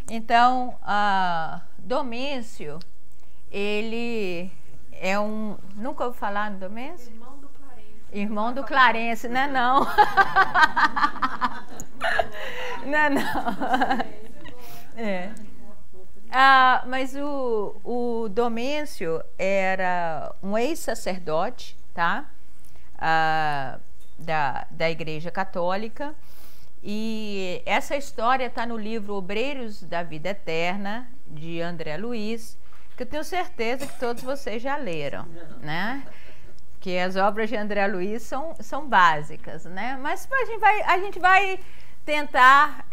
Então, Domêncio, ele é um... Nunca ouvi falar no Domêncio? Irmão do Clarence. Irmão do Clarence, não é não. Não é não. É. Mas o Domêncio era um ex-sacerdote, tá? Da Igreja Católica. E essa história está no livro Obreiros da Vida Eterna, de André Luiz, que eu tenho certeza que todos vocês já leram, né? Que as obras de André Luiz são básicas, né? Mas a gente vai tentar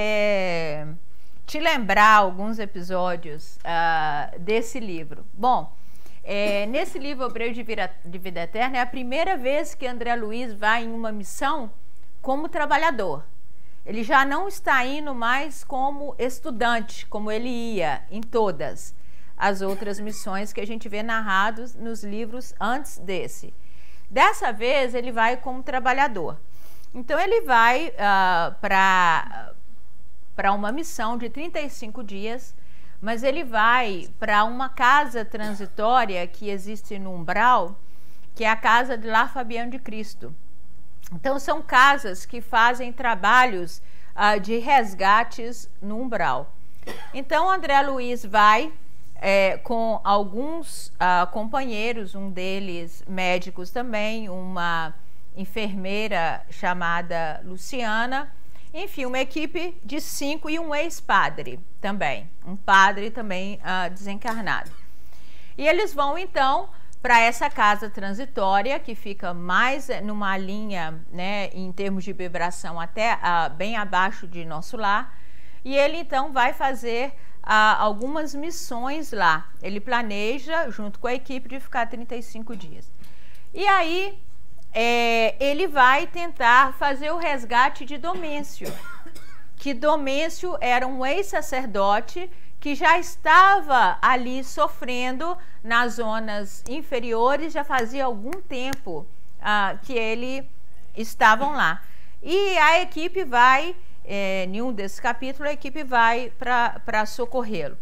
te lembrar alguns episódios desse livro. Bom, nesse livro Obreiros de Vida Eterna é a primeira vez que André Luiz vai em uma missão como trabalhador. Ele já não está indo mais como estudante, como ele ia em todas as outras missões que a gente vê narrados nos livros antes desse. Dessa vez, ele vai como trabalhador. Então, ele vai para uma missão de 35 dias, mas ele vai para uma casa transitória que existe no Umbral, que é a casa de Lar Fabiano de Cristo. Então, são casas que fazem trabalhos de resgates no Umbral. Então, André Luiz vai com alguns companheiros, um deles médicos também, uma enfermeira chamada Luciana, enfim, uma equipe de 5 e um ex-padre também, um padre também desencarnado. E eles vão, então, para essa casa transitória, que fica mais numa linha, né, em termos de vibração, até bem abaixo de Nosso Lar. E ele, então, vai fazer algumas missões lá. Ele planeja, junto com a equipe, de ficar 35 dias. E aí, ele vai tentar fazer o resgate de Domêncio, que Domêncio era um ex-sacerdote que já estava ali sofrendo nas zonas inferiores, já fazia algum tempo que ele estavam lá. E a equipe vai, em um desses capítulos, a equipe vai para socorrê-lo.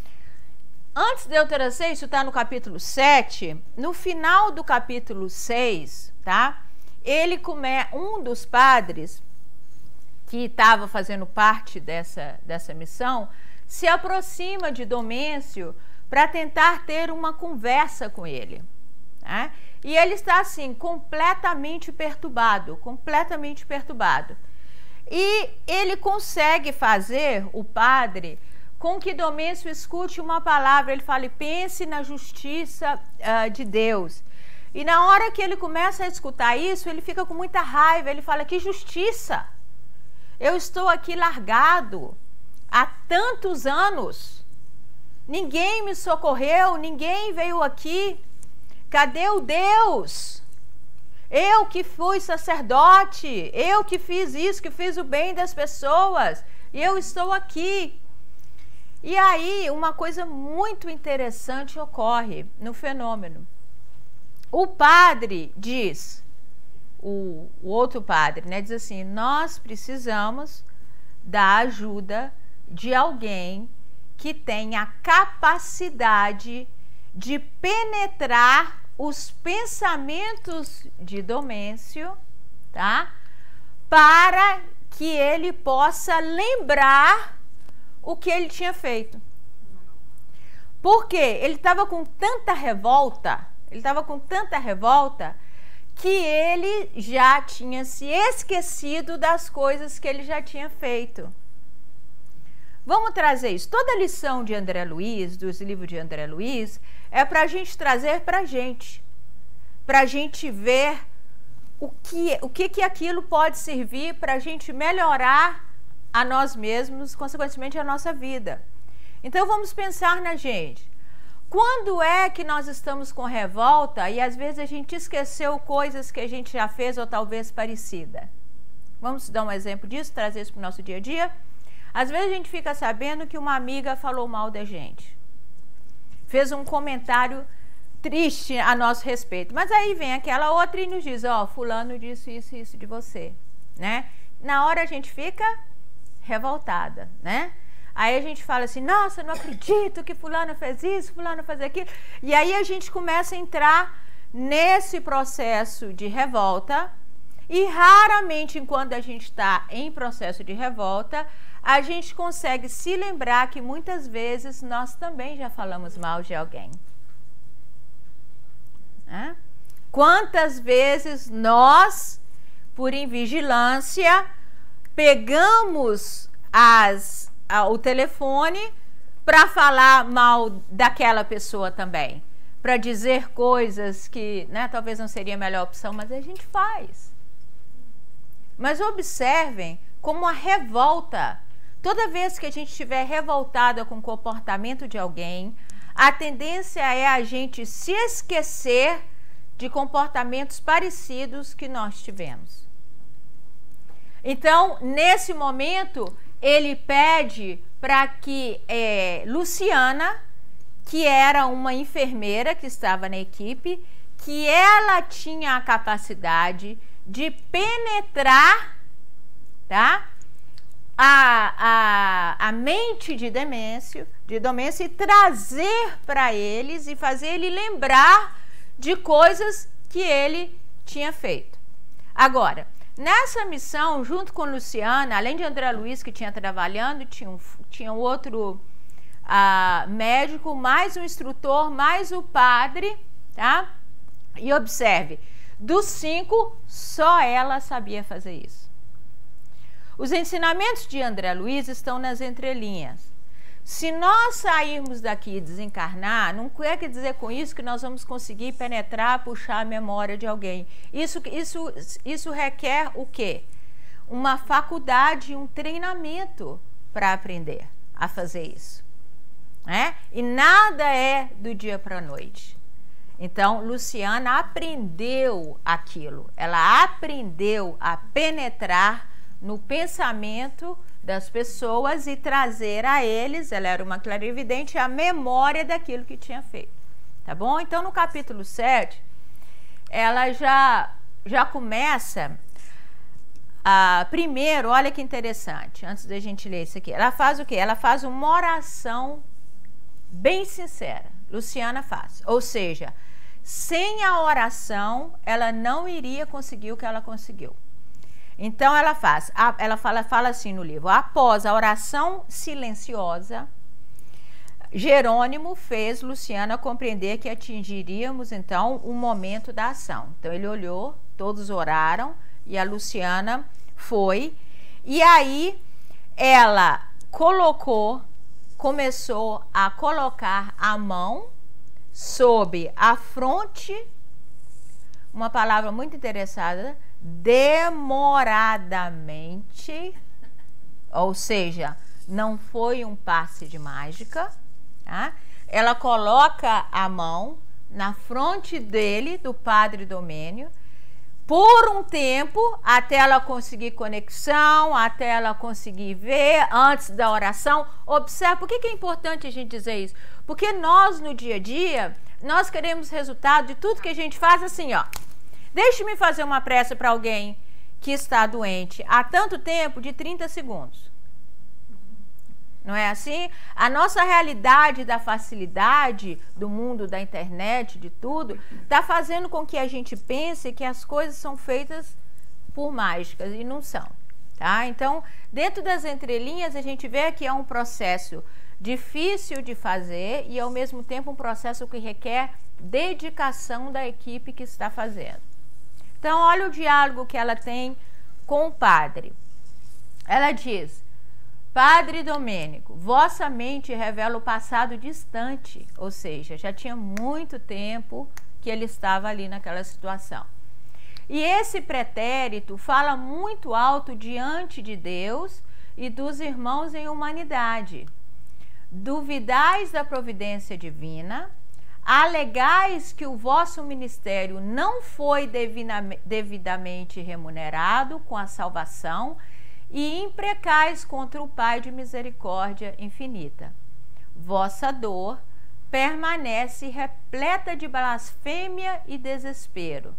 Antes de eu trazer, isso está no capítulo 7, no final do capítulo 6, tá? Um dos padres que estava fazendo parte dessa missão se aproxima de Domêncio para tentar ter uma conversa com ele, né? E ele está assim, completamente perturbado. E ele consegue fazer, o padre, com que Domêncio escute uma palavra. Ele fala: pense na justiça de Deus. E na hora que ele começa a escutar isso, ele fica com muita raiva. Ele fala: que justiça! Eu estou aqui largado há tantos anos, ninguém me socorreu, ninguém veio aqui. Cadê o Deus? Eu que fui sacerdote, eu que fiz isso, que fiz o bem das pessoas, e eu estou aqui. E aí, uma coisa muito interessante ocorre no fenômeno. O padre diz, o outro padre, né, diz assim: nós precisamos da ajuda de alguém que tenha a capacidade de penetrar os pensamentos de Domêncio, tá? Para que ele possa lembrar o que ele tinha feito. Porque ele estava com tanta revolta, que ele já tinha se esquecido das coisas que ele já tinha feito. Vamos trazer isso. Toda a lição de André Luiz, dos livros de André Luiz, é para a gente trazer para a gente ver o que aquilo pode servir para a gente melhorar a nós mesmos, consequentemente a nossa vida. Então vamos pensar na gente. Quando é que nós estamos com revolta e às vezes a gente esqueceu coisas que a gente já fez ou talvez parecida? Vamos dar um exemplo disso, trazer isso para o nosso dia a dia? Às vezes a gente fica sabendo que uma amiga falou mal da gente, fez um comentário triste a nosso respeito, mas aí vem aquela outra e nos diz: ó, fulano disse isso e isso de você, né? Na hora a gente fica revoltada, né? Aí a gente fala assim, nossa, não acredito que fulano fez isso, fulano fez aquilo. E aí a gente começa a entrar nesse processo de revolta. E raramente, enquanto a gente está em processo de revolta, a gente consegue se lembrar que muitas vezes nós também já falamos mal de alguém. Quantas vezes nós, por invigilância, pegamos o telefone para falar mal daquela pessoa também, para dizer coisas que, né, talvez não seria a melhor opção, mas a gente faz. Mas observem como a revolta, toda vez que a gente estiver revoltada com o comportamento de alguém, a tendência é a gente se esquecer de comportamentos parecidos que nós tivemos. Então, nesse momento, ele pede para que Luciana, que era uma enfermeira que estava na equipe, que ela tinha a capacidade de penetrar, tá, a mente de Domêncio e trazer para eles e fazer ele lembrar de coisas que ele tinha feito. Agora, nessa missão, junto com Luciana, além de André Luiz, que tinha trabalhando, tinha um outro médico, mais um instrutor, mais o padre, tá? E observe, dos 5, só ela sabia fazer isso. Os ensinamentos de André Luiz estão nas entrelinhas. Se nós sairmos daqui e desencarnar, não quer dizer com isso que nós vamos conseguir penetrar, puxar a memória de alguém. Isso requer o quê? Uma faculdade, um treinamento para aprender a fazer isso, né? E nada é do dia para a noite. Então, Luciana aprendeu aquilo. Ela aprendeu a penetrar no pensamento das pessoas e trazer a eles, ela era uma clarividente, a memória daquilo que tinha feito. Tá bom? Então, no capítulo 7, ela já começa... primeiro, olha que interessante, antes da gente ler isso aqui. Ela faz o quê? Ela faz uma oração bem sincera. Luciana faz. Ou seja, sem a oração, ela não iria conseguir o que ela conseguiu. Então, ela fala assim no livro: após a oração silenciosa, Jerônimo fez Luciana compreender que atingiríamos, então, o momento da ação. Então, ele olhou, todos oraram, e a Luciana foi. E aí, ela começou a colocar a mão sobre a fronte, uma palavra muito interessada, demoradamente, ou seja, não foi um passe de mágica, tá? Ela coloca a mão na fronte dele, do padre Domênio, por um tempo, até ela conseguir conexão, até ela conseguir ver, antes da oração. Observe, por que é importante a gente dizer isso? Porque nós, no dia a dia, nós queremos resultado de tudo que a gente faz assim, ó. Deixe-me fazer uma prece para alguém que está doente há tanto tempo, de 30 segundos. Não é assim? A nossa realidade da facilidade do mundo da internet, de tudo, está fazendo com que a gente pense que as coisas são feitas por mágicas e não são. Tá? Então, dentro das entrelinhas, a gente vê que é um processo difícil de fazer e, ao mesmo tempo, um processo que requer dedicação da equipe que está fazendo. Então, olha o diálogo que ela tem com o padre. Ela diz: Padre Domênico, vossa mente revela o passado distante, ou seja, já tinha muito tempo que ele estava ali naquela situação. E esse pretérito fala muito alto diante de Deus e dos irmãos em humanidade. Duvidais da providência divina, alegais que o vosso ministério não foi devidamente remunerado com a salvação e imprecais contra o Pai de misericórdia infinita. Vossa dor permanece repleta de blasfêmia e desespero.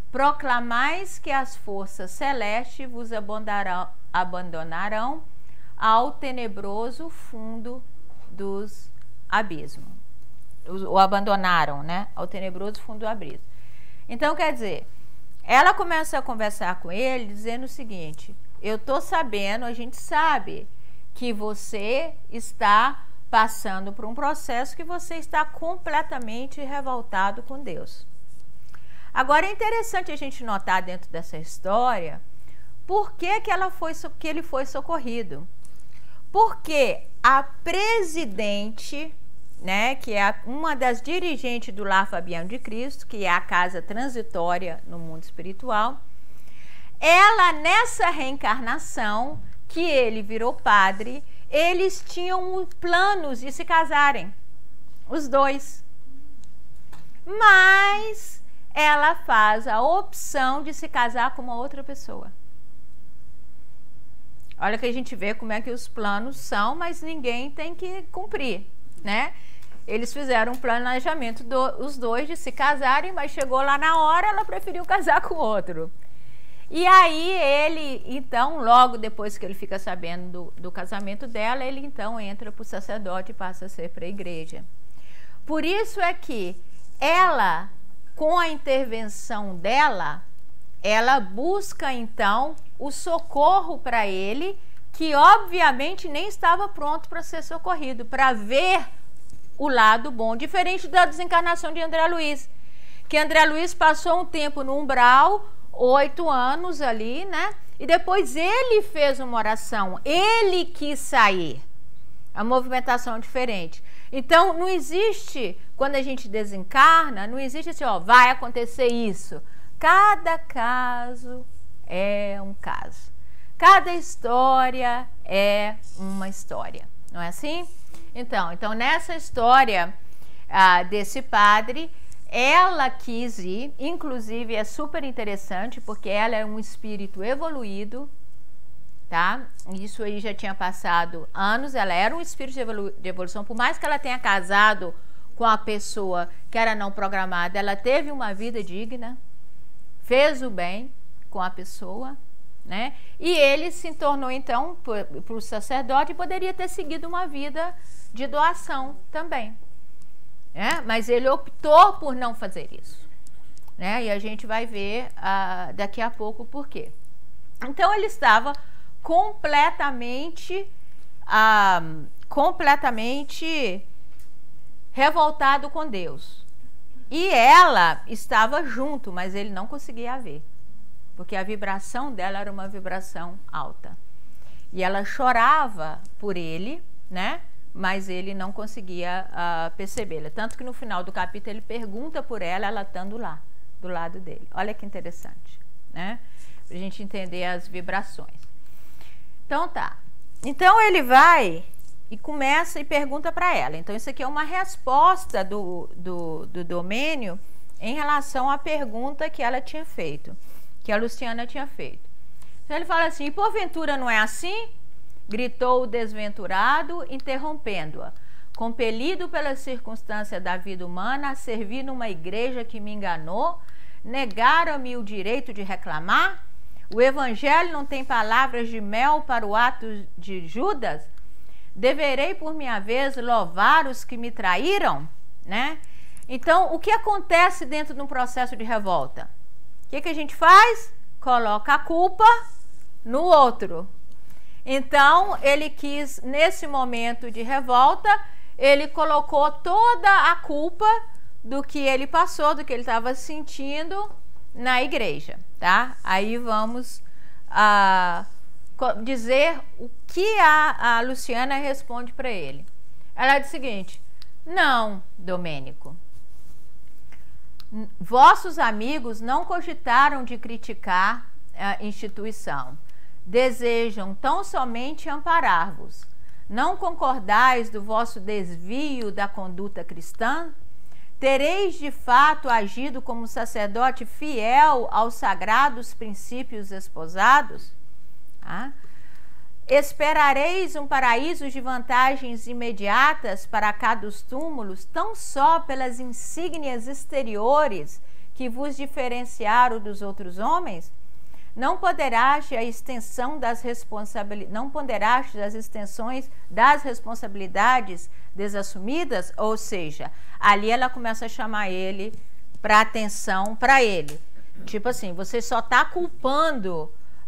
Proclamais que as forças celestes vos abandonarão ao tenebroso fundo dos abismos. O abandonaram, né? Ao tenebroso fundo do abismo. Então, quer dizer, ela começa a conversar com ele dizendo o seguinte: eu tô sabendo, a gente sabe que você está passando por um processo que você está completamente revoltado com Deus. Agora, é interessante a gente notar dentro dessa história por que ele foi socorrido. Porque a presidente, né, que é uma das dirigentes do Lar Fabiano de Cristo, que é a casa transitória no mundo espiritual, ela, nessa reencarnação, que ele virou padre, eles tinham planos de se casarem, os dois. Mas ela faz a opção de se casar com uma outra pessoa. Olha que a gente vê como é que os planos são, mas ninguém tem que cumprir, né? Eles fizeram um planejamento, os dois, de se casarem, mas chegou lá na hora, ela preferiu casar com outro. E aí ele, então, logo depois que ele fica sabendo do casamento dela, ele então entra para o sacerdote e passa a ser para a igreja. Por isso é que ela, com a intervenção dela, ela busca então o socorro para ele, que obviamente nem estava pronto para ser socorrido, para ver o lado bom, diferente da desencarnação de André Luiz, que André Luiz passou um tempo no umbral, 8 anos ali, né? E depois ele fez uma oração, ele quis sair. A movimentação é diferente. Então, não existe, quando a gente desencarna, não existe assim, ó, vai acontecer isso. Cada caso é um caso. Cada história é uma história. Não é assim? Então nessa história desse padre, ela quis ir, inclusive é super interessante, porque ela é um espírito evoluído, tá? Isso aí já tinha passado anos, ela era um espírito de evolução, por mais que ela tenha casado com a pessoa que era não programada, ela teve uma vida digna, fez o bem com a pessoa, né? E ele se tornou então para o sacerdote e poderia ter seguido uma vida de doação também, né? Mas ele optou por não fazer isso, né? E a gente vai ver daqui a pouco por quê. Então ele estava completamente revoltado com Deus. E ela estava junto, mas ele não conseguia ver, porque a vibração dela era uma vibração alta. E ela chorava por ele, né? Mas ele não conseguia percebê-la. Tanto que no final do capítulo ele pergunta por ela, ela estando lá, do lado dele. Olha que interessante, né? Pra gente entender as vibrações. Então tá. Então ele vai e começa e pergunta para ela. Então isso aqui é uma resposta do Domênio em relação à pergunta que ela tinha feito, que a Luciana tinha feito. Então ele fala assim: e porventura não é assim? Gritou o desventurado, interrompendo-a. Compelido pela circunstância da vida humana a servir numa igreja que me enganou, negaram-me o direito de reclamar? O evangelho não tem palavras de mel para o ato de Judas? Deverei, por minha vez, louvar os que me traíram? Né? Então, o que acontece dentro de um processo de revolta? O que a gente faz? Coloca a culpa no outro. Então, ele quis, nesse momento de revolta, ele colocou toda a culpa do que ele passou, do que ele estava sentindo na igreja, tá? Aí vamos dizer o que a Luciana responde para ele. Ela diz o seguinte: não, Domênico, vossos amigos não cogitaram de criticar a instituição. Desejam tão somente amparar-vos. Não concordais do vosso desvio da conduta cristã? Tereis de fato agido como sacerdote fiel aos sagrados princípios esposados? Esperareis um paraíso de vantagens imediatas para cá dos túmulos, tão só pelas insígnias exteriores que vos diferenciaram dos outros homens? Não ponderaste a extensão das responsabilidades, não ponderaste as extensões das responsabilidades desassumidas, ou seja, ali ela começa a chamar ele para atenção para ele. Tipo assim, você só está culpando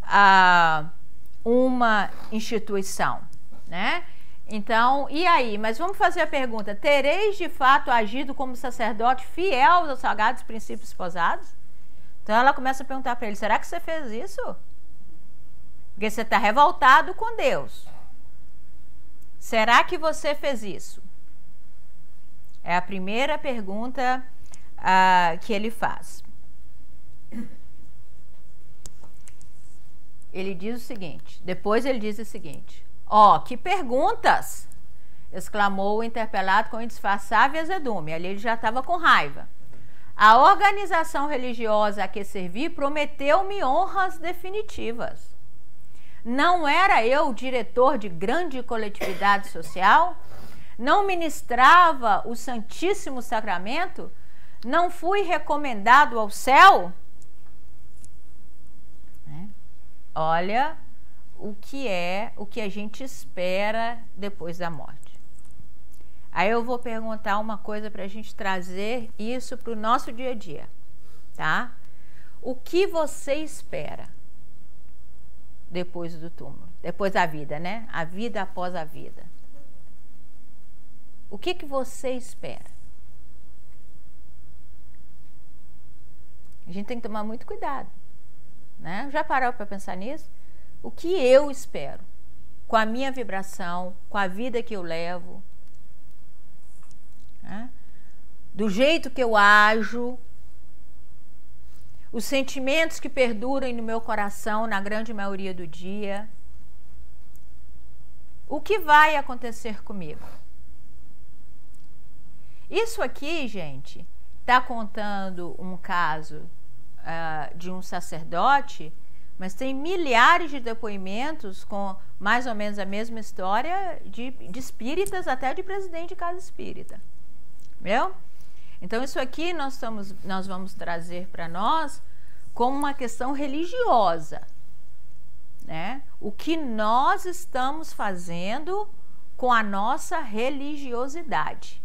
uma instituição, né? Então, e aí? Mas vamos fazer a pergunta: tereis de fato agido como sacerdote fiel aos sagrados princípios esposados? Então ela começa a perguntar para ele: será que você fez isso? Porque você está revoltado com Deus. Será que você fez isso? É a primeira pergunta que ele faz. Ele diz o seguinte, depois ele diz o seguinte: ó, que perguntas! Exclamou o interpelado com indisfarçável azedume. Ali ele já estava com raiva. A organização religiosa a que servi prometeu-me honras definitivas. Não era eu diretor de grande coletividade social? Não ministrava o Santíssimo Sacramento? Não fui recomendado ao céu? Olha o que a gente espera depois da morte. Aí eu vou perguntar uma coisa para a gente trazer isso para o nosso dia a dia, tá? O que você espera depois do túmulo? Depois da vida, né? A vida após a vida. O que você espera? A gente tem que tomar muito cuidado, né? Já parou para pensar nisso? O que eu espero com a minha vibração, com a vida que eu levo, né? Do jeito que eu ajo, os sentimentos que perduram no meu coração na grande maioria do dia. O que vai acontecer comigo? Isso aqui, gente, está contando um caso de um sacerdote, mas tem milhares de depoimentos com mais ou menos a mesma história de espíritas, até de presidente de casa espírita. Viu? Então isso aqui nós vamos trazer para nós como uma questão religiosa, né? O que nós estamos fazendo com a nossa religiosidade.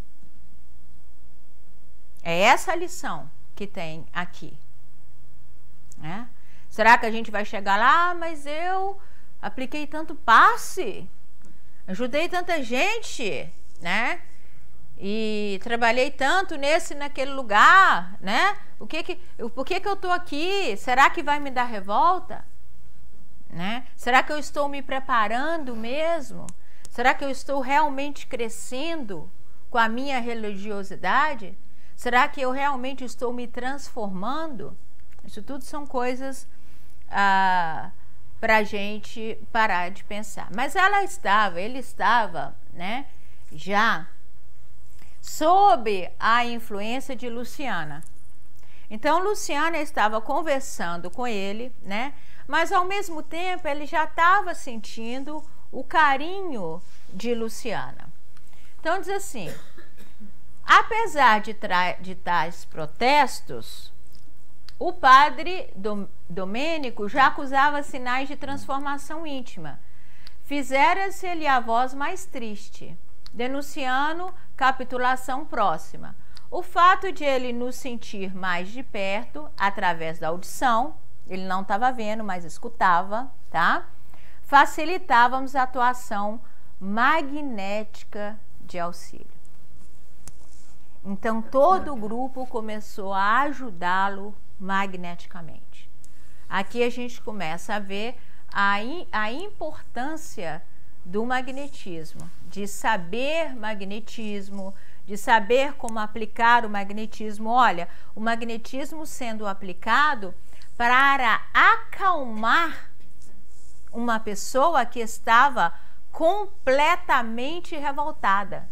É essa a lição que tem aqui, né? Será que a gente vai chegar lá, mas eu apliquei tanto passe, ajudei tanta gente, né? E trabalhei tanto nesse e naquele lugar, né? Por que eu estou aqui? Será que vai me dar revolta? Né? Será que eu estou me preparando mesmo? Será que eu estou realmente crescendo com a minha religiosidade? Será que eu realmente estou me transformando? Isso tudo são coisas para a gente parar de pensar. Mas ele estava, né, já sob a influência de Luciana. Então, Luciana estava conversando com ele, né, mas ao mesmo tempo ele já estava sentindo o carinho de Luciana. Então, diz assim: apesar de tais protestos, o padre Domênico já acusava sinais de transformação íntima. Fizera-se-lhe a voz mais triste, denunciando capitulação próxima. O fato de ele nos sentir mais de perto, através da audição, ele não estava vendo, mas escutava, tá? Facilitávamos a atuação magnética de auxílio. Então, todo o grupo começou a ajudá-lo magneticamente. Aqui a gente começa a ver a importância do magnetismo, de saber magnetismo, de saber como aplicar o magnetismo. Olha, o magnetismo sendo aplicado para acalmar uma pessoa que estava completamente revoltada.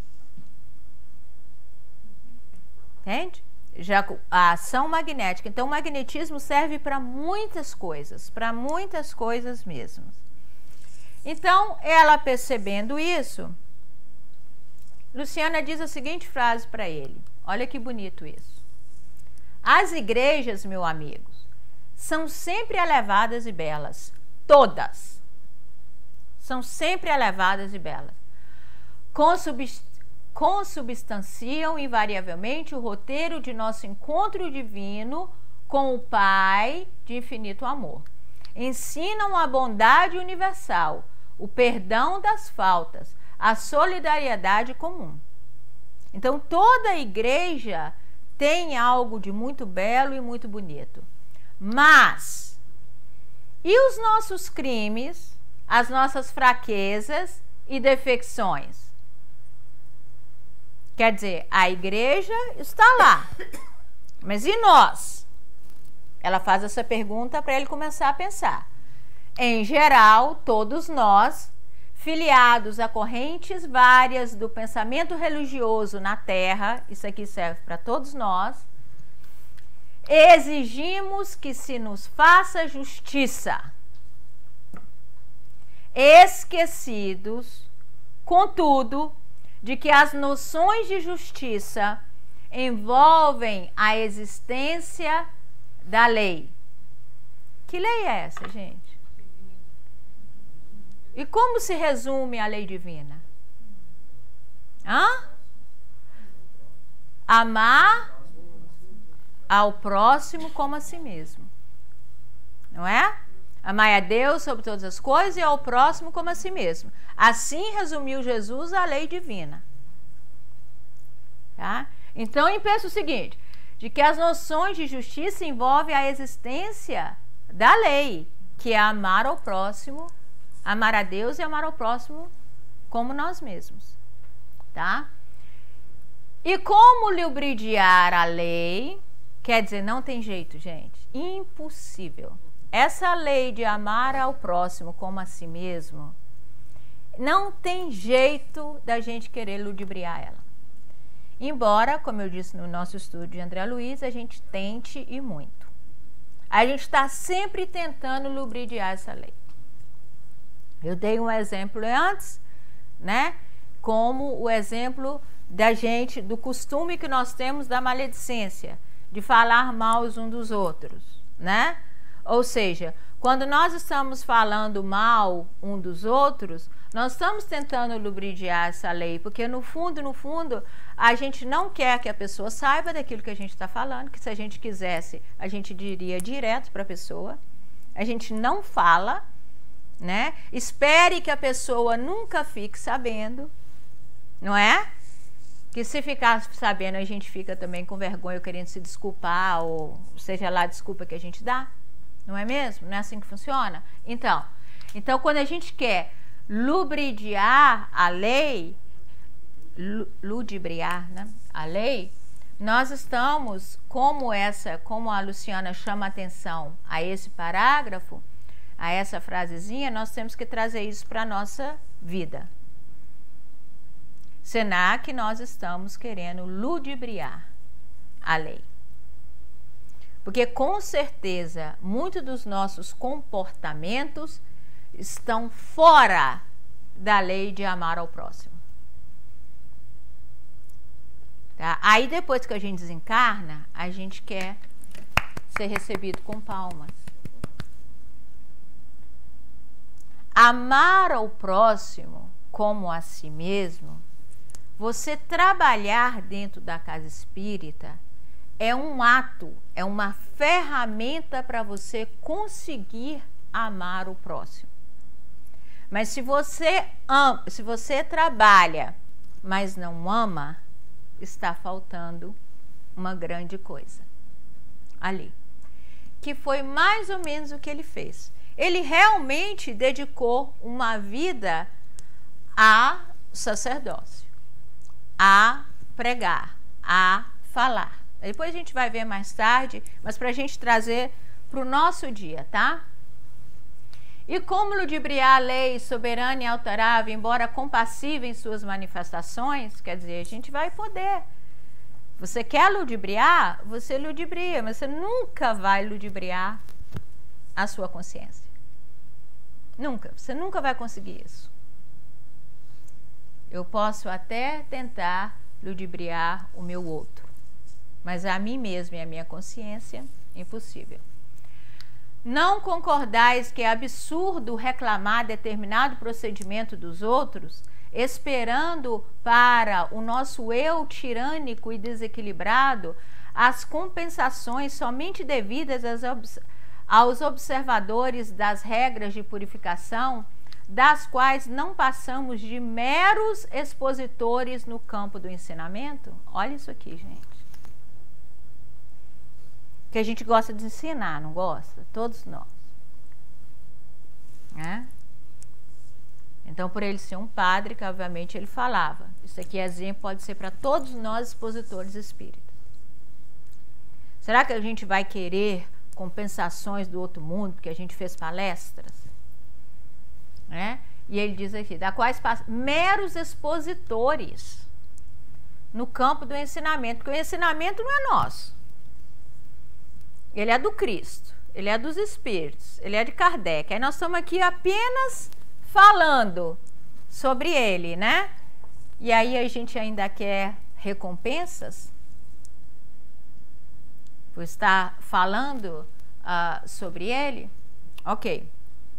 Entende? Já a ação magnética. Então, o magnetismo serve para muitas coisas mesmo. Então, ela percebendo isso, Luciana diz a seguinte frase para ele. Olha que bonito isso. As igrejas, meu amigo, são sempre elevadas e belas. Todas são sempre elevadas e belas. Consubstanciam invariavelmente o roteiro de nosso encontro divino com o Pai de infinito amor. Ensinam a bondade universal, o perdão das faltas, a solidariedade comum. Então, toda a igreja tem algo de muito belo e muito bonito. Mas, e os nossos crimes, as nossas fraquezas e defecções? Quer dizer, a igreja está lá. Mas e nós? Ela faz essa pergunta para ele começar a pensar. Em geral, todos nós, filiados a correntes várias do pensamento religioso na Terra, isso aqui serve para todos nós, exigimos que se nos faça justiça, esquecidos, contudo, de que as noções de justiça envolvem a existência da lei. Que lei é essa, gente? E como se resume a lei divina? Amar ao próximo como a si mesmo. Não é? Amai a Deus sobre todas as coisas e ao próximo como a si mesmo. Assim resumiu Jesus a lei divina. Tá? Então, pensa o seguinte, de que as noções de justiça envolvem a existência da lei, que é amar ao próximo, amar a Deus e amar ao próximo como nós mesmos. Tá? E como lubridiar a lei? Quer dizer, não tem jeito, gente. Impossível. Essa lei de amar ao próximo como a si mesmo, não tem jeito da gente querer ludibriar ela. Embora, como eu disse no nosso estudo de André Luiz, a gente tente e muito. A gente está sempre tentando lubridiar essa lei. Eu dei um exemplo antes, né? Como o exemplo da gente, do costume que nós temos da maledicência, de falar mal uns dos outros, né? Ou seja, quando nós estamos falando mal um dos outros, nós estamos tentando lubridiar essa lei, porque no fundo, a gente não quer que a pessoa saiba daquilo que a gente está falando, que se a gente quisesse, a gente diria direto para a pessoa. A gente não fala, né? Espere que a pessoa nunca fique sabendo, não é? Que se ficar sabendo, a gente fica também com vergonha, querendo se desculpar, ou seja lá a desculpa que a gente dá. Não é mesmo? Não é assim que funciona? Então quando a gente quer lubridiar a lei, ludibriar, né? A lei, nós estamos, como a Luciana chama atenção a esse parágrafo, a essa frasezinha, nós temos que trazer isso para a nossa vida. Será que nós estamos querendo ludibriar a lei? Porque com certeza muitos dos nossos comportamentos estão fora da lei de amar ao próximo. Tá? Aí depois que a gente desencarna, a gente quer ser recebido com palmas. Amar ao próximo como a si mesmo, você trabalhar dentro da casa espírita, é um ato, é uma ferramenta para você conseguir amar o próximo. Mas se você trabalha, mas não ama, está faltando uma grande coisa ali. Que foi mais ou menos o que ele fez. Ele realmente dedicou uma vida a sacerdócio, a pregar, a falar. Depois a gente vai ver mais tarde, mas para a gente trazer para o nosso dia, tá? E como ludibriar a lei soberana e alterável, embora compassiva em suas manifestações, quer dizer, a gente vai poder. Você quer ludibriar? Você ludibria, mas você nunca vai ludibriar a sua consciência. Nunca, você nunca vai conseguir isso. Eu posso até tentar ludibriar o meu outro, mas a mim mesmo e a minha consciência, impossível. Não concordais que é absurdo reclamar determinado procedimento dos outros, esperando para o nosso eu tirânico e desequilibrado as compensações somente devidas aos observadores das regras de purificação, das quais não passamos de meros expositores no campo do ensinamento? Olha isso aqui, gente. Que a gente gosta de ensinar, não gosta? Todos nós. Né? Então, por ele ser um padre, que obviamente ele falava. Isso aqui, exemplo, pode ser para todos nós expositores espíritas. Será que a gente vai querer compensações do outro mundo, porque a gente fez palestras? Né? E ele diz aqui, da quais meros expositores no campo do ensinamento, porque o ensinamento não é nosso. Ele é do Cristo, ele é dos Espíritos, ele é de Kardec. Aí nós estamos aqui apenas falando sobre ele, né? E aí a gente ainda quer recompensas por estar falando sobre ele? Ok.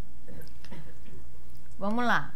Vamos lá.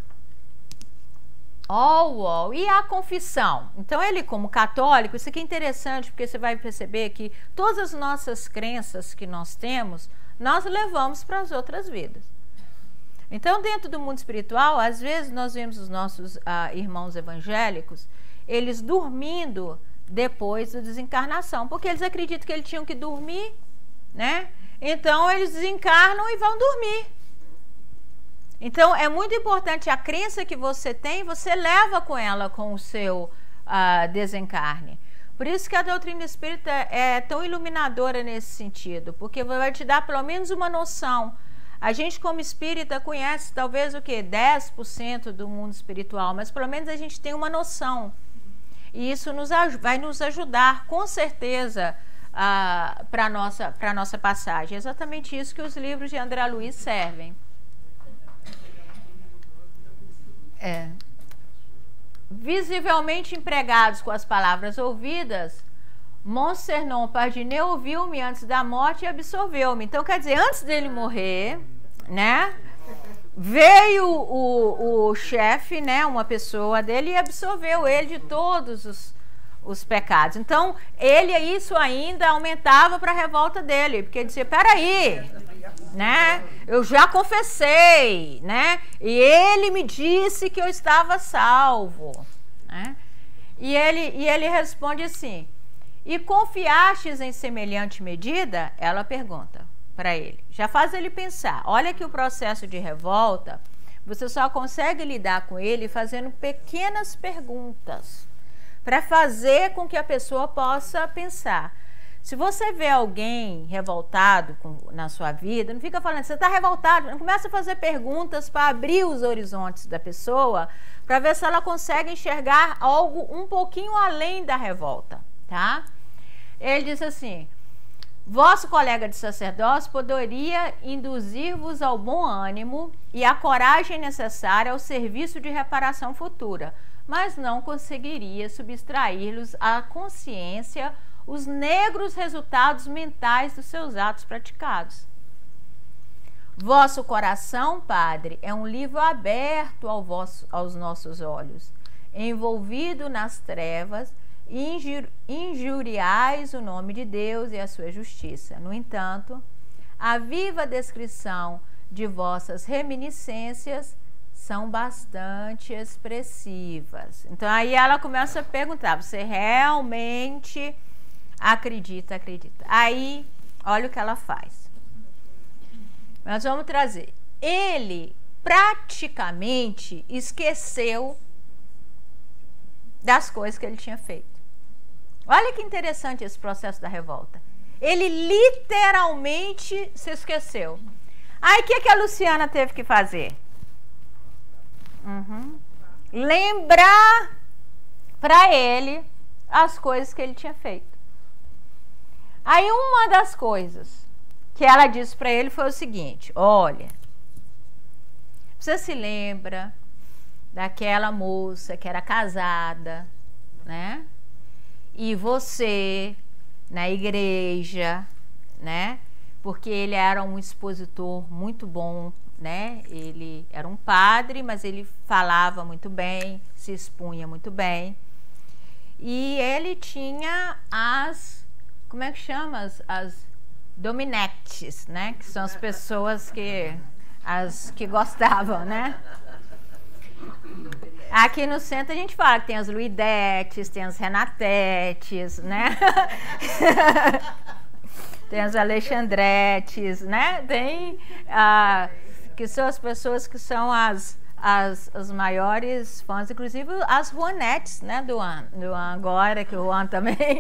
E a confissão? Então, ele como católico, isso aqui é interessante, porque você vai perceber que todas as nossas crenças que nós temos, nós levamos para as outras vidas. Então, dentro do mundo espiritual, às vezes nós vemos os nossos irmãos evangélicos, eles dormindo depois da desencarnação, porque eles acreditam que eles tinham que dormir, né? Então, eles desencarnam e vão dormir. Então, é muito importante a crença que você tem, você leva com ela com o seu desencarne. Por isso que a doutrina espírita é tão iluminadora nesse sentido, porque vai te dar pelo menos uma noção. A gente, como espírita, conhece talvez o quê? 10% do mundo espiritual, mas pelo menos a gente tem uma noção. E isso vai nos ajudar, com certeza, para a nossa passagem. É exatamente isso que os livros de André Luiz servem. Visivelmente empregados com as palavras ouvidas, Monsernon Pardinet ouviu-me antes da morte e absorveu-me. Então, quer dizer, antes dele morrer, né, veio o chefe, né, uma pessoa dele, e absorveu ele de todos os pecados. Então, isso ainda aumentava para a revolta dele, porque ele dizia, peraí, né, eu já confessei, né, e ele me disse que eu estava salvo, né? E ele responde assim, e confiastes em semelhante medida? Ela pergunta para ele, já faz ele pensar. Olha que o processo de revolta, você só consegue lidar com ele fazendo pequenas perguntas, para fazer com que a pessoa possa pensar. Se você vê alguém revoltado na sua vida, não fica falando, você está revoltado, não começa a fazer perguntas para abrir os horizontes da pessoa, para ver se ela consegue enxergar algo um pouquinho além da revolta, tá? Ele diz assim, vosso colega de sacerdócio poderia induzir-vos ao bom ânimo e à coragem necessária ao serviço de reparação futura, mas não conseguiria subtrair-lhes à consciência os negros resultados mentais dos seus atos praticados. Vosso coração, Padre, é um livro aberto aos nossos olhos, envolvido nas trevas, e injuriais o nome de Deus e a sua justiça. No entanto, a viva descrição de vossas reminiscências são bastante expressivas. Então, aí ela começa a perguntar, você realmente acredita? Aí, olha o que ela faz. Nós vamos trazer. Ele praticamente esqueceu das coisas que ele tinha feito. Olha que interessante esse processo da revolta. Ele literalmente se esqueceu. Aí, o que a Luciana teve que fazer? Lembrar para ele as coisas que ele tinha feito. Aí uma das coisas que ela disse para ele foi o seguinte, olha, você se lembra daquela moça que era casada, né? E você, na igreja, né, porque ele era um expositor muito bom, né? Ele era um padre, mas ele falava muito bem, se expunha muito bem. E ele tinha como é que chama? As dominettes, né? Que são as pessoas que gostavam, né? Aqui no centro a gente fala que tem as Luidettes, tem as Renatettes, né? Tem as Alexandrettes, né? Tem que são as pessoas que são as maiores fãs, inclusive as Juanettes, né? Do Juan agora, que o Juan também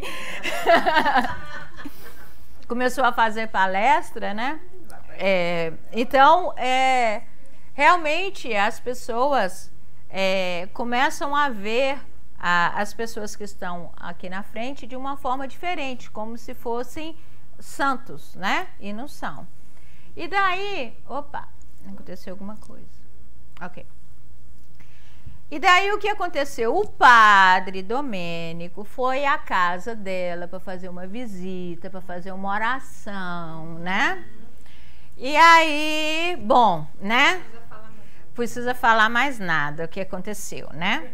começou a fazer palestra, né? Então, realmente as pessoas começam a ver as pessoas que estão aqui na frente de uma forma diferente, como se fossem santos, né? E não são. E daí, opa, aconteceu alguma coisa. Ok. E daí o que aconteceu? O padre Domênico foi à casa dela para fazer uma visita, para fazer uma oração, né? E aí, bom, né? Precisa falar mais nada o que aconteceu, né?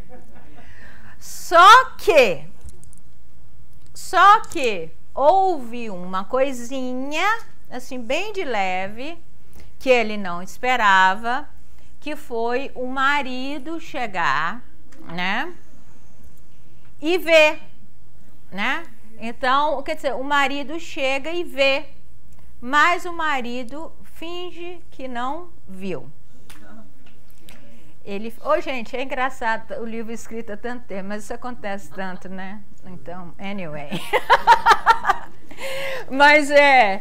Só que houve uma coisinha, assim, bem de leve, que ele não esperava, que foi o marido chegar, né? E ver, né? Então, quer dizer, o marido chega e vê, mas o marido finge que não viu. Gente, é engraçado o livro escrito há tanto tempo, mas isso acontece tanto, né? Então, anyway. Mas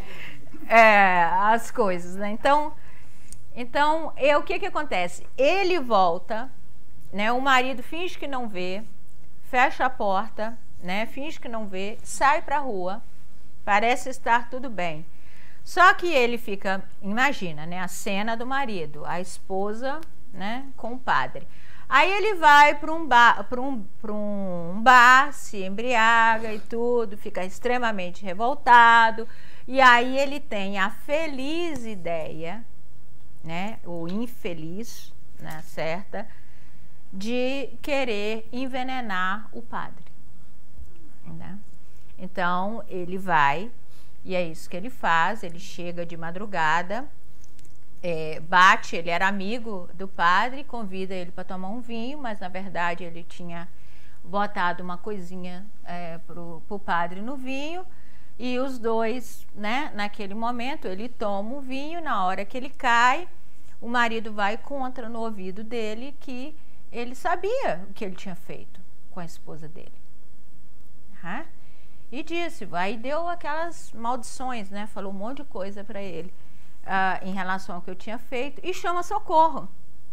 as coisas, né? Então o que acontece? Ele volta, né? O marido finge que não vê, fecha a porta, né? Finge que não vê, sai pra rua, parece estar tudo bem. Só que ele fica, imagina, né? A cena do marido, a esposa, né? Com o padre. Aí ele vai para um bar, se embriaga e tudo, fica extremamente revoltado. E aí ele tem a feliz ideia, né? Ou infeliz, né? Certa, de querer envenenar o padre, né? Então ele vai, e é isso que ele faz. Ele chega de madrugada, bate, ele era amigo do padre, convida ele para tomar um vinho, mas na verdade ele tinha botado uma coisinha pro padre no vinho, e os dois, né, naquele momento ele toma o vinho. Na hora que ele cai, o marido vai contra no ouvido dele que ele sabia o que ele tinha feito com a esposa dele, e disse, aí deu aquelas maldições, né, falou um monte de coisa para ele em relação ao que eu tinha feito, e chama socorro.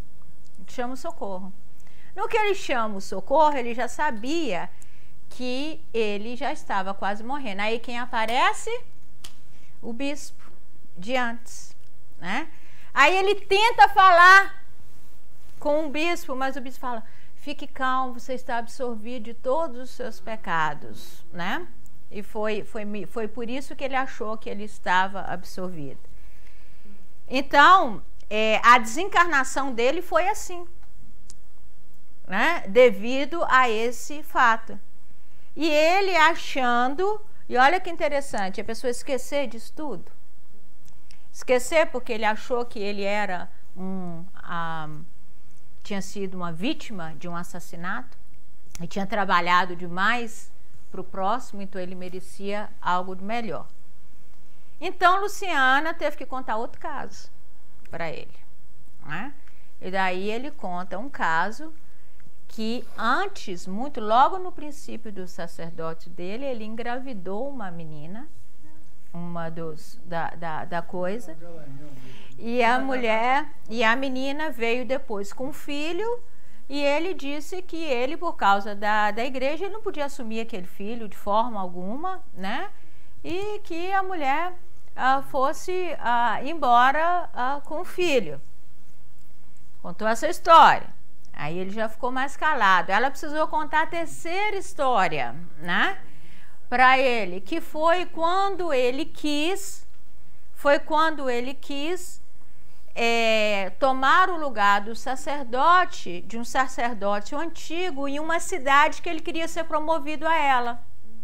No que ele chama o socorro, ele já sabia que ele já estava quase morrendo. Aí quem aparece? O bispo de antes, né? Aí ele tenta falar com o bispo, mas o bispo fala, fique calmo, você está absolvido de todos os seus pecados, né? E foi por isso que ele achou que ele estava absolvido. Então, a desencarnação dele foi assim, né? Devido a esse fato. E ele achando, e olha que interessante, a pessoa esquecer disso tudo. Esquecer porque ele achou que ele era tinha sido uma vítima de um assassinato, e tinha trabalhado demais para o próximo, então ele merecia algo de melhor. Então, Luciana teve que contar outro caso para ele, né? E daí ele conta um caso que antes, logo no princípio do sacerdócio dele, ele engravidou uma menina, da coisa, e a menina veio depois com um filho, e ele disse que ele, por causa da igreja, ele não podia assumir aquele filho de forma alguma, né? E que a mulher fosse embora com o filho. Contou essa história. Aí ele já ficou mais calado. Ela precisou contar a terceira história, né? Para ele, que foi quando ele quis foi quando ele quis tomar o lugar do sacerdote, de um sacerdote antigo, em uma cidade que ele queria ser promovido a ela.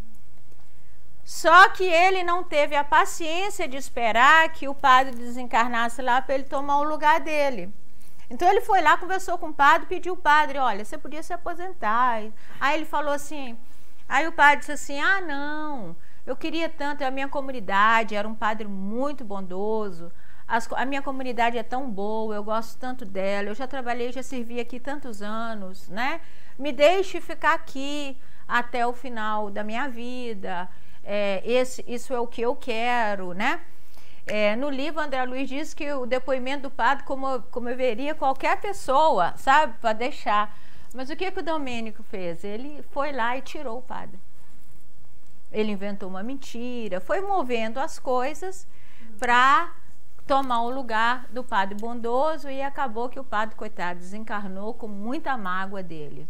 Só que ele não teve a paciência de esperar que o padre desencarnasse lá para ele tomar o lugar dele. Então ele foi lá, conversou com o padre, pediu ao padre, olha, você podia se aposentar. Aí ele falou assim, aí o padre disse assim, ah não, eu queria tanto, a minha comunidade, era um padre muito bondoso, a minha comunidade é tão boa, eu gosto tanto dela, eu já trabalhei, já servi aqui tantos anos, né? Me deixe ficar aqui até o final da minha vida, isso é o que eu quero, né? No livro, André Luiz diz que o depoimento do padre comoveria qualquer pessoa, sabe? Para deixar. Mas o que o Domênico fez? Ele foi lá e tirou o padre. Ele inventou uma mentira, foi movendo as coisas para tomar o lugar do padre bondoso e acabou que o padre, coitado, desencarnou com muita mágoa dele,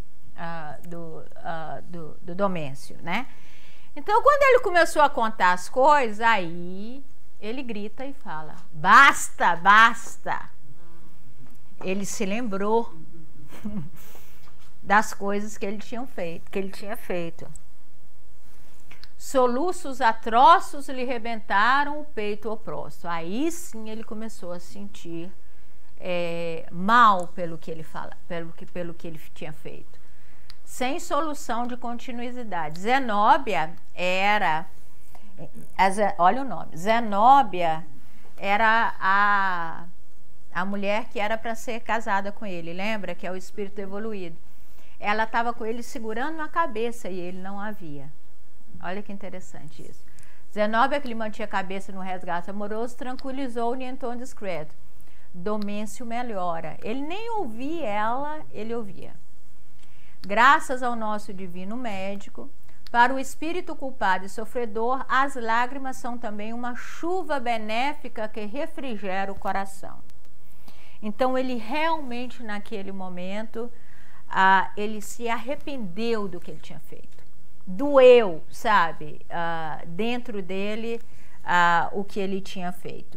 do Domêncio, né? Então, quando ele começou a contar as coisas, aí ele grita e fala, basta, basta. Ele se lembrou das coisas que ele tinha feito. Soluços atroços lhe rebentaram o peito oposto. Aí sim ele começou a sentir mal pelo que ele tinha feito. Sem solução de continuidade. Zenóbia era... olha o nome. Zenóbia era a mulher que era para ser casada com ele. Lembra? Que é o espírito evoluído. Ela estava com ele segurando na cabeça e ele não a via. Olha que interessante isso. Zenóbia, que lhe mantinha a cabeça no resgate amoroso, tranquilizou-o em tom discreto. Domêncio melhora. Ele nem ouvia ela, ele ouvia. Graças ao nosso divino médico, para o espírito culpado e sofredor, as lágrimas são também uma chuva benéfica que refrigera o coração. Então, ele realmente, naquele momento, ele se arrependeu do que ele tinha feito. Doeu, sabe, dentro dele o que ele tinha feito.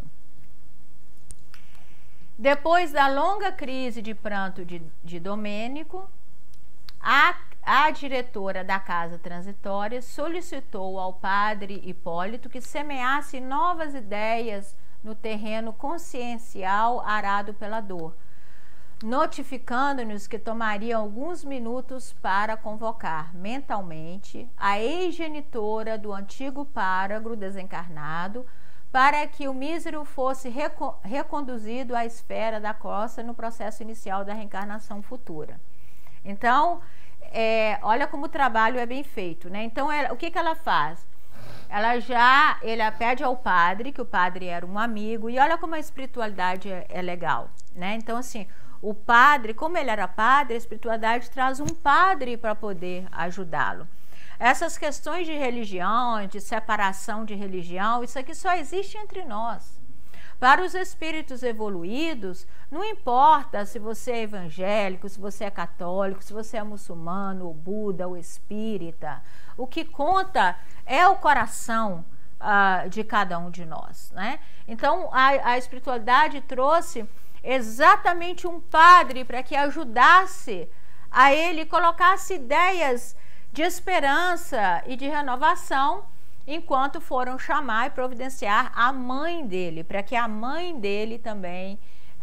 Depois da longa crise de pranto de Domênico, a diretora da casa transitória solicitou ao padre Hipólito que semeasse novas ideias no terreno consciencial arado pela dor, notificando-nos que tomaria alguns minutos para convocar mentalmente a ex-genitora do antigo páragro desencarnado para que o mísero fosse reconduzido à esfera da costa no processo inicial da reencarnação futura. Então, olha como o trabalho é bem feito, né? Então, o que ela faz? Ela pede ao padre, que o padre era um amigo, e olha como a espiritualidade é legal, né? Então, assim, o padre, como ele era padre, a espiritualidade traz um padre para poder ajudá-lo. Essas questões de religião, de separação de religião, isso aqui só existe entre nós. Para os espíritos evoluídos, não importa se você é evangélico, se você é católico, se você é muçulmano, ou Buda, ou espírita. O que conta é o coração de cada um de nós, né? Então, a espiritualidade trouxe exatamente um padre para que ajudasse a ele, colocasse ideias de esperança e de renovação, enquanto foram chamar e providenciar a mãe dele, para que a mãe dele também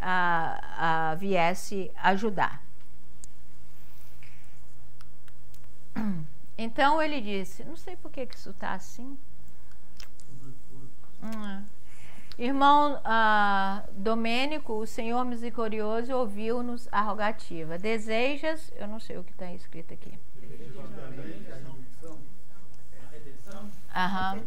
viesse ajudar. Então ele disse, não sei por que isso está assim. Irmão Domênico, o Senhor misericordioso ouviu-nos a rogativa. Desejas, eu não sei o que está escrito aqui. Aham.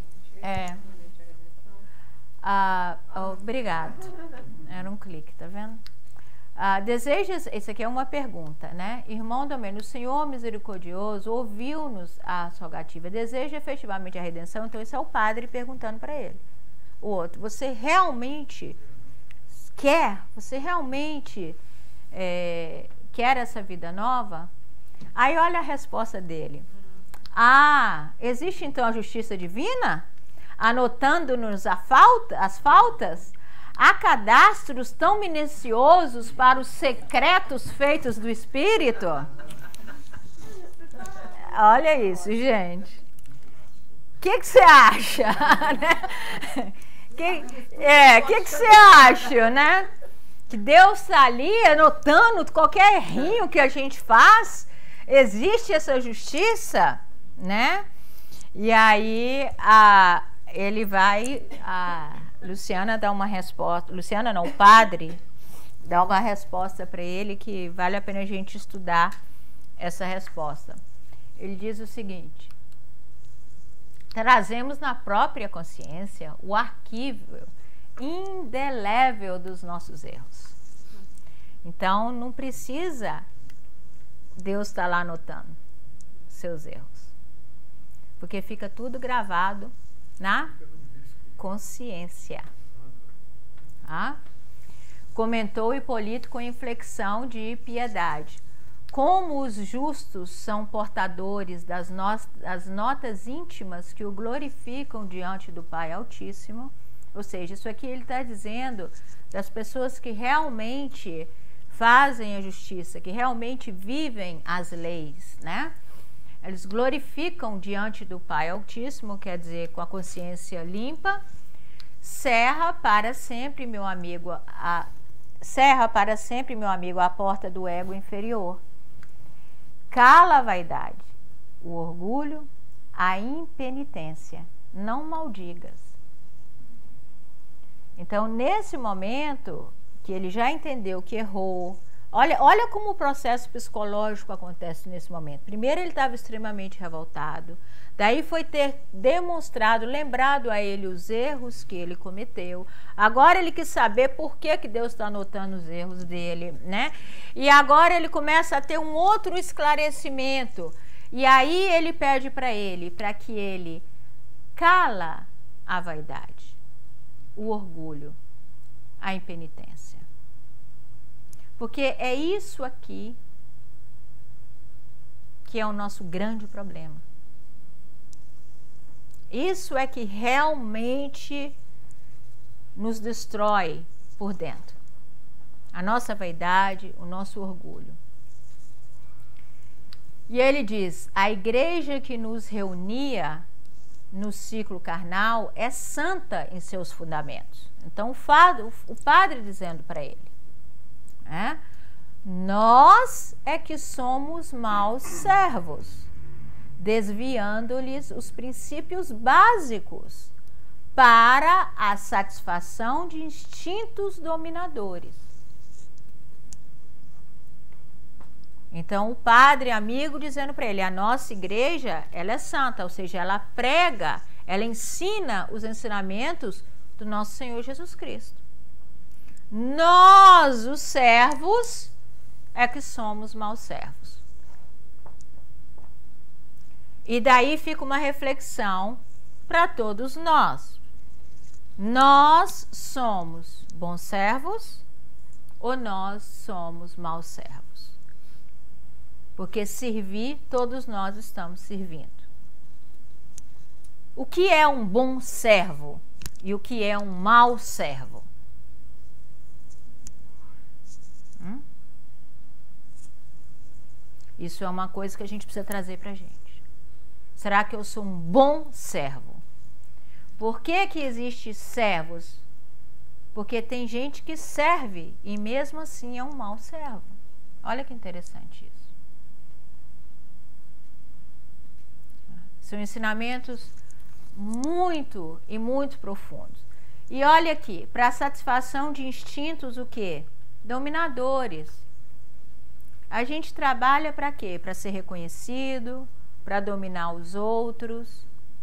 Obrigado. Era um clique, tá vendo? Desejas, isso aqui é uma pergunta, né? Irmão Domênico, o Senhor misericordioso ouviu-nos a rogativa. Deseja efetivamente a redenção? Então, esse é o padre perguntando para ele. O outro, você realmente quer? Você realmente quer essa vida nova? Aí olha a resposta dele. Existe então a justiça divina? anotando-nos as faltas? Há cadastros tão minuciosos para os secretos feitos do Espírito? Olha isso, gente. O que você acha? Que você acha, né? Que Deus está ali anotando qualquer errinho que a gente faz? Existe essa justiça, né? E aí ele vai, a Luciana dá uma resposta, Luciana não, o padre dá uma resposta para ele que vale a pena a gente estudar essa resposta. Ele diz o seguinte: trazemos na própria consciência o arquivo indelével dos nossos erros. Então não precisa Deus estar lá anotando seus erros, porque fica tudo gravado na consciência. Comentou Hipólito com inflexão de piedade: como os justos são portadores das notas íntimas que o glorificam diante do Pai Altíssimo. Ou seja, isso aqui ele está dizendo das pessoas que realmente fazem a justiça, que realmente vivem as leis, né? Eles glorificam diante do Pai Altíssimo, quer dizer, com a consciência limpa. Cerra para sempre, meu amigo, a porta do ego inferior. Cala a vaidade, o orgulho, a impenitência. Não maldigas. Então, nesse momento que ele já entendeu que errou, olha como o processo psicológico acontece nesse momento. Primeiro ele estava extremamente revoltado, daí foi ter demonstrado, lembrado a ele os erros que ele cometeu. Agora ele quis saber por que Deus está anotando os erros dele, né? E agora ele começa a ter um outro esclarecimento. E aí ele pede para que ele cala a vaidade, o orgulho, a impenitência. Porque é isso aqui que é o nosso grande problema. Isso é que realmente nos destrói por dentro. A nossa vaidade, o nosso orgulho. E ele diz: a igreja que nos reunia no ciclo carnal é santa em seus fundamentos. Então o padre dizendo para ele, nós é que somos maus servos, desviando-lhes os princípios básicos para a satisfação de instintos dominadores. Então o padre amigo dizendo para ele: a nossa igreja, ela é santa, ou seja, ela prega, ela ensina os ensinamentos do nosso Senhor Jesus Cristo. Nós, os servos, é que somos maus servos. E daí fica uma reflexão para todos nós. Nós somos bons servos ou nós somos maus servos? Porque servir, todos nós estamos servindo. O que é um bom servo e o que é um mau servo? Isso é uma coisa que a gente precisa trazer para a gente. Será que eu sou um bom servo? Por que existe servos? Porque tem gente que serve e mesmo assim é um mau servo. Olha que interessante isso. São ensinamentos muito e muito profundos. E olha aqui, para a satisfação de instintos, o quê? Dominadores. A gente trabalha para quê? Para ser reconhecido, para dominar os outros.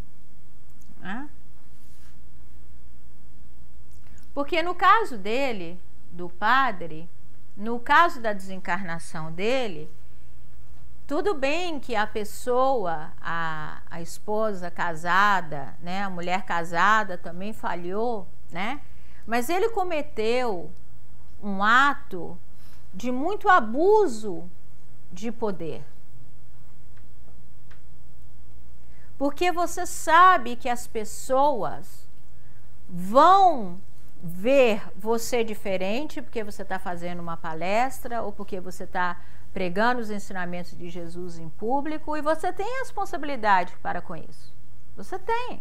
Porque no caso dele, do padre, no caso da desencarnação dele, tudo bem que a pessoa, a esposa casada, né, a mulher casada também falhou, né? Mas ele cometeu um ato de muito abuso de poder. Porque você sabe que as pessoas vão ver você diferente porque você está fazendo uma palestra ou porque você está pregando os ensinamentos de Jesus em público, e você tem responsabilidade para com isso. Você tem.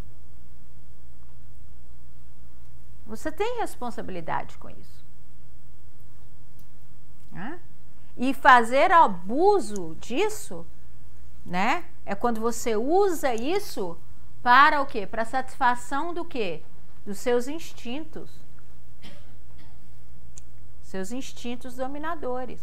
Você tem responsabilidade com isso. Né? E fazer abuso disso, né? É quando você usa isso para o quê? Para satisfação do quê? Dos seus instintos. Seus instintos dominadores.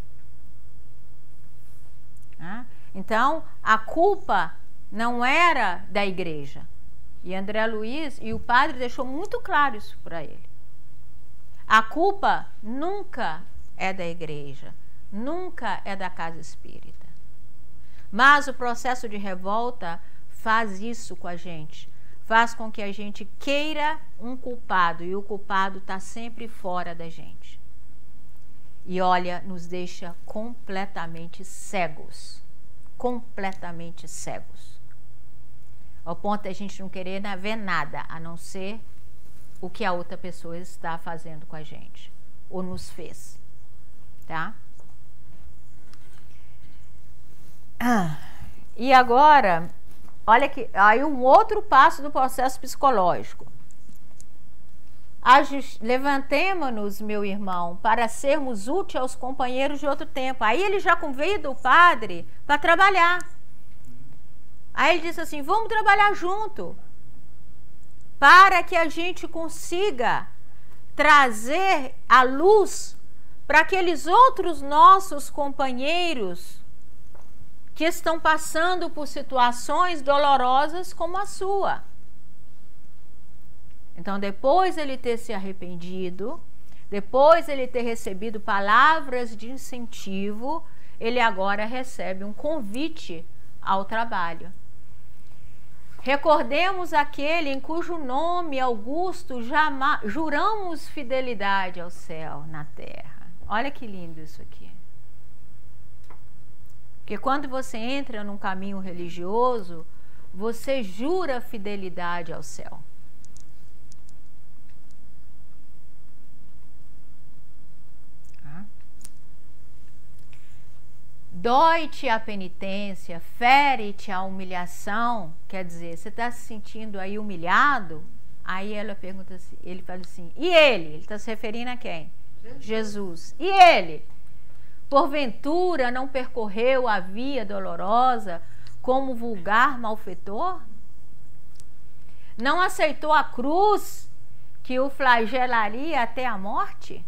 Então, a culpa não era da igreja. E André Luiz e o padre deixou muito claro isso para ele. A culpa nunca é da igreja, nunca é da casa espírita. Mas o processo de revolta faz isso com a gente. Faz com que a gente queira um culpado, e o culpado está sempre fora da gente. E olha, nos deixa completamente cegos. Completamente cegos. Ao ponto de a gente não querer ver nada, a não ser o que a outra pessoa está fazendo com a gente, ou nos fez. Tá? E agora, olha aqui, aí um outro passo do processo psicológico. Levantemo-nos, meu irmão, para sermos úteis aos companheiros de outro tempo. Aí ele já convida o padre para trabalhar. Aí ele disse assim, vamos trabalhar junto, para que a gente consiga trazer a luz para aqueles outros nossos companheiros que estão passando por situações dolorosas como a sua. Então, depois ele ter se arrependido, depois ele ter recebido palavras de incentivo, ele agora recebe um convite ao trabalho. Recordemos aquele em cujo nome Augusto juramos fidelidade ao céu, na terra. Olha que lindo isso aqui. Porque quando você entra num caminho religioso, você jura fidelidade ao céu. Dói-te a penitência, fere-te a humilhação, quer dizer, você está se sentindo aí humilhado? Aí ela pergunta assim, ele fala assim, e ele? Ele está se referindo a quem? Jesus. E ele? Porventura não percorreu a via dolorosa como vulgar malfeitor? Não aceitou a cruz que o flagelaria até a morte?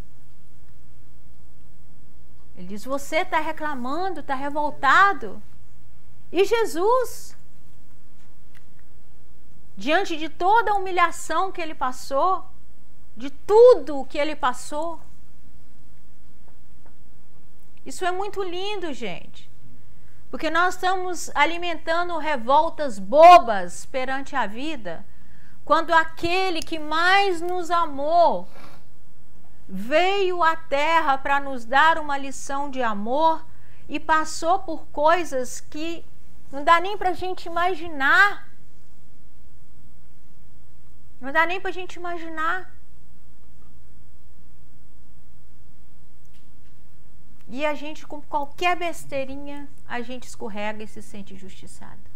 Ele diz, você está reclamando, está revoltado. E Jesus, diante de toda a humilhação que ele passou, de tudo que ele passou. Isso é muito lindo, gente. Porque nós estamos alimentando revoltas bobas perante a vida, quando aquele que mais nos amou veio à Terra para nos dar uma lição de amor e passou por coisas que não dá nem para a gente imaginar. Não dá nem para a gente imaginar. E a gente, com qualquer besteirinha, a gente escorrega e se sente injustiçado.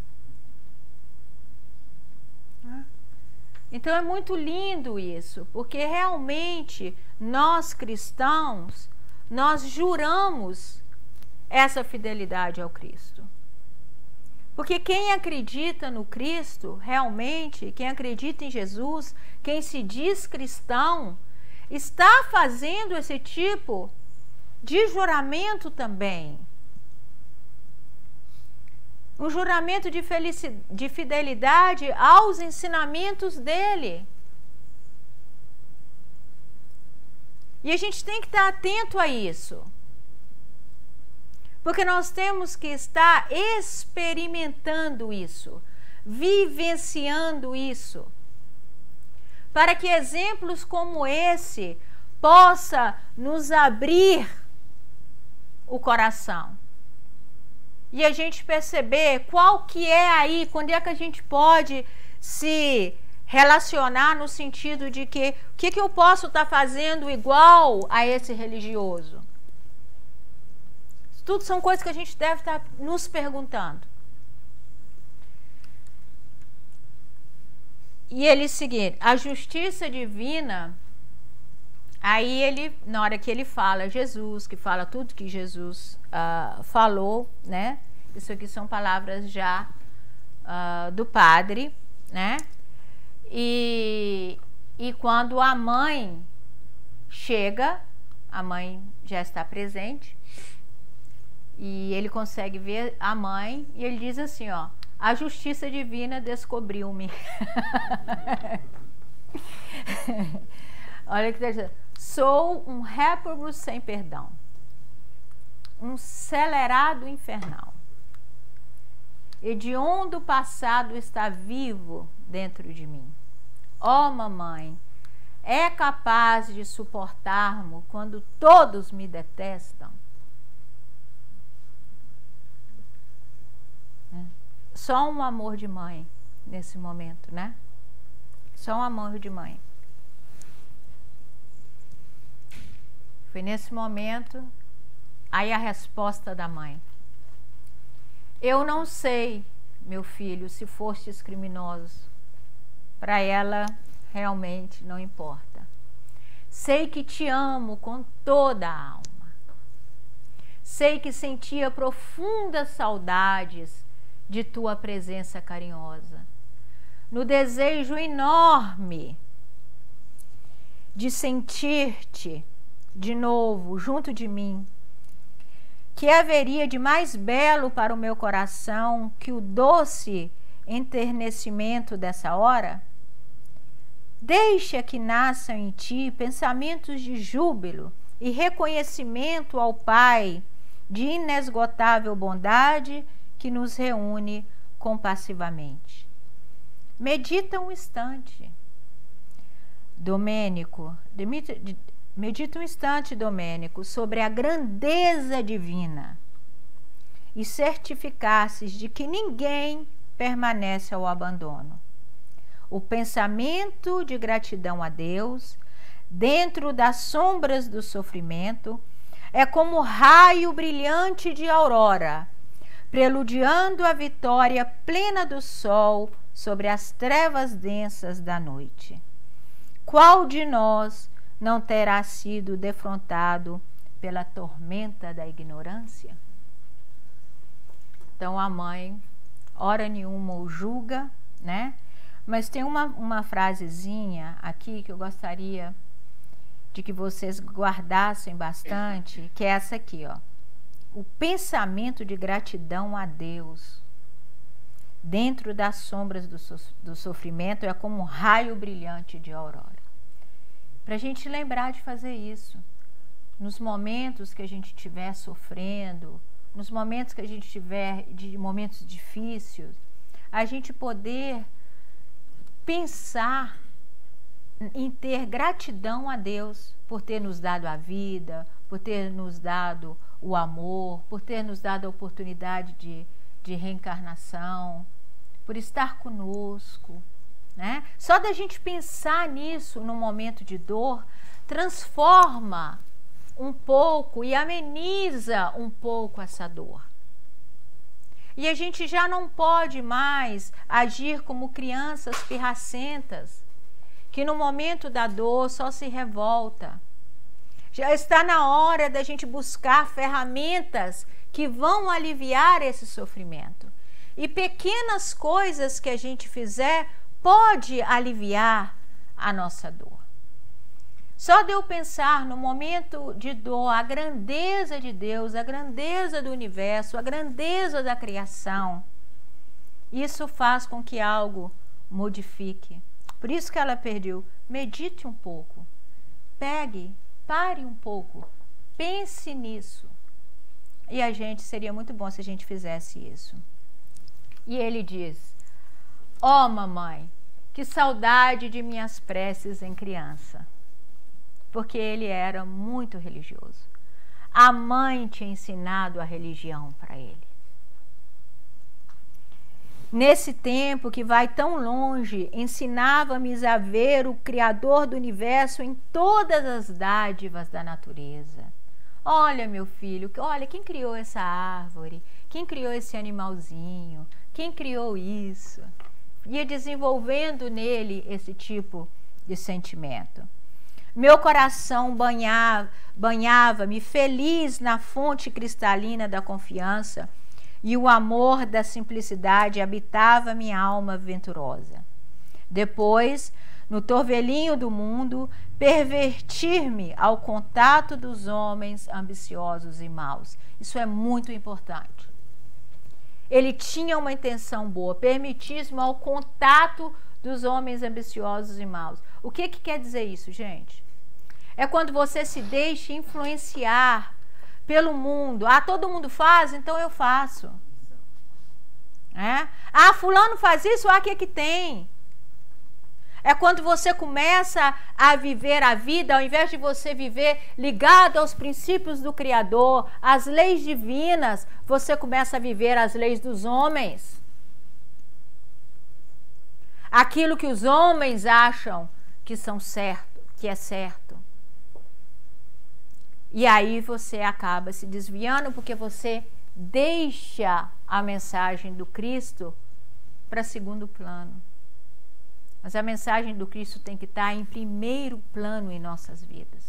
Então é muito lindo isso, porque realmente nós cristãos, nós juramos essa fidelidade ao Cristo. Porque quem acredita no Cristo, realmente, quem acredita em Jesus, quem se diz cristão, está fazendo esse tipo de juramento também. Um juramento de fidelidade aos ensinamentos dele. E a gente tem que estar atento a isso. Porque nós temos que estar experimentando isso, vivenciando isso, para que exemplos como esse possa nos abrir o coração. e a gente perceber qual que é aí, quando é que a gente pode se relacionar no sentido de que o que eu posso estar fazendo igual a esse religioso? Isso tudo são coisas que a gente deve estar nos perguntando. E ele seguir, a justiça divina, aí ele, na hora que ele fala Jesus, que fala tudo que Jesus falou, né? Isso aqui são palavras já do padre, né? E quando a mãe chega, a mãe já está presente, e ele consegue ver a mãe, e ele diz assim, ó, a justiça divina descobriu-me. Olha o que está dizendo. Sou um réprobo sem perdão, um celerado infernal. Hediondo passado está vivo dentro de mim. Ó mamãe, é capaz de suportar-me quando todos me detestam? Só um amor de mãe nesse momento, né? Só um amor de mãe. Foi nesse momento, aí a resposta da mãe. Eu não sei, meu filho, se fostes criminoso. Para ela, realmente não importa. Sei que te amo com toda a alma. Sei que sentia profundas saudades de tua presença carinhosa. No desejo enorme de sentir-te de novo junto de mim, que haveria de mais belo para o meu coração que o doce enternecimento dessa hora? Deixa que nasçam em ti pensamentos de júbilo e reconhecimento ao Pai de inesgotável bondade que nos reúne compassivamente. Medita um instante, Domênico, medita um instante, Domênico, sobre a grandeza divina e certificasses de que ninguém permanece ao abandono. O pensamento de gratidão a Deus, dentro das sombras do sofrimento, é como raio brilhante de aurora, preludiando a vitória plena do sol sobre as trevas densas da noite. Qual de nós não terá sido defrontado pela tormenta da ignorância? Então a mãe, hora nenhuma o julga, né? Mas tem uma frasezinha aqui que eu gostaria de que vocês guardassem bastante, que é essa aqui, ó. O pensamento de gratidão a Deus, dentro das sombras do sofrimento, é como um raio brilhante de aurora. Para a gente lembrar de fazer isso, nos momentos que a gente estiver sofrendo, nos momentos que a gente tiver de momentos difíceis, a gente poder pensar em ter gratidão a Deus por ter nos dado a vida, por ter nos dado o amor, por ter nos dado a oportunidade de reencarnação, por estar conosco, né? Só da gente pensar nisso no momento de dor, transforma um pouco e ameniza um pouco essa dor. E a gente já não pode mais agir como crianças pirracentas, que no momento da dor só se revolta. Já está na hora da gente buscar ferramentas que vão aliviar esse sofrimento. E pequenas coisas que a gente fizer pode aliviar a nossa dor. Só de eu pensar no momento de dor, a grandeza de Deus, a grandeza do universo, a grandeza da criação, isso faz com que algo modifique. Por isso que ela pediu, medite um pouco, pare um pouco, pense nisso. E a gente, seria muito bom se a gente fizesse isso. E ele diz, ó mamãe, que saudade de minhas preces em criança. Porque ele era muito religioso. A mãe tinha ensinado a religião para ele. nesse tempo que vai tão longe, ensinava-me a ver o Criador do universo em todas as dádivas da natureza. Olha, meu filho, olha, quem criou essa árvore? Quem criou esse animalzinho? Quem criou isso? Ia desenvolvendo nele esse tipo de sentimento. Meu coração banhava-me feliz na fonte cristalina da confiança, e o amor da simplicidade habitava minha alma venturosa. Depois, no torvelinho do mundo, pervertir-me ao contato dos homens ambiciosos e maus. Isso é muito importante. Ele tinha uma intenção boa, permitir-me ao contato dos homens ambiciosos e maus. O que quer dizer isso, gente? É quando você se deixa influenciar pelo mundo. Ah, todo mundo faz, então eu faço. É? Ah, fulano faz isso, ah, o que tem? É quando você começa a viver a vida, ao invés de você viver ligado aos princípios do Criador, às leis divinas, você começa a viver as leis dos homens. Aquilo que os homens acham que são certo, que é certo. E aí você acaba se desviando porque você deixa a mensagem do Cristo para segundo plano. Mas a mensagem do Cristo tem que estar em primeiro plano em nossas vidas.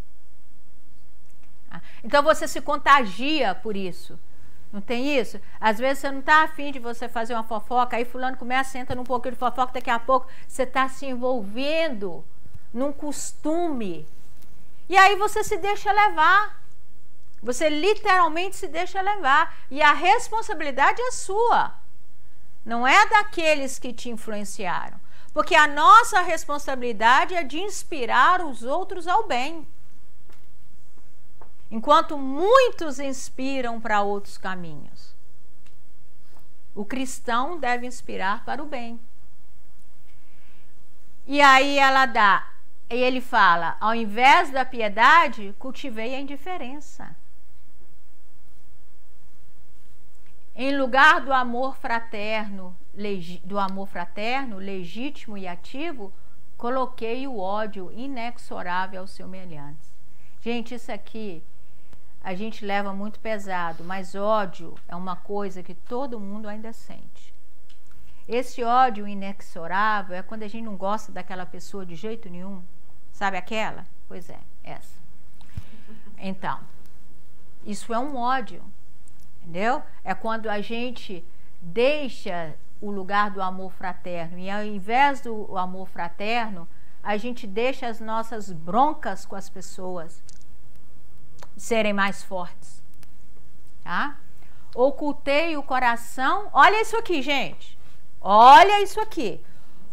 Então você se contagia por isso. Não tem isso? Às vezes você não está afim de você fazer uma fofoca, aí fulano começa, entra num pouquinho de fofoca, daqui a pouco você está se envolvendo num costume. E aí você se deixa levar. Você literalmente se deixa levar. E a responsabilidade é sua. Não é daqueles que te influenciaram. Porque a nossa responsabilidade é de inspirar os outros ao bem. Enquanto muitos inspiram para outros caminhos. O cristão deve inspirar para o bem. E aí ele fala, ao invés da piedade, cultivei a indiferença. Em lugar do amor fraterno, legítimo e ativo, coloquei o ódio inexorável aos semelhantes. Gente, isso aqui a gente leva muito pesado, mas ódio é uma coisa que todo mundo ainda sente. Esse ódio inexorável é quando a gente não gosta daquela pessoa de jeito nenhum. Sabe aquela? Pois é, essa. Então, isso é um ódio, entendeu? É quando a gente deixa o lugar do amor fraterno e ao invés do amor fraterno, a gente deixa as nossas broncas com as pessoas serem mais fortes, tá? Ocultei o coração, olha isso aqui, gente, olha isso aqui.